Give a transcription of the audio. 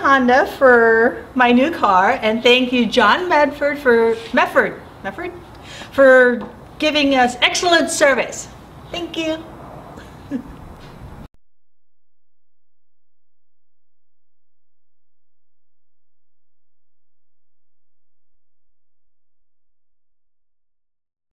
Honda for my new car, and thank you John Medford for giving us excellent service. Thank you.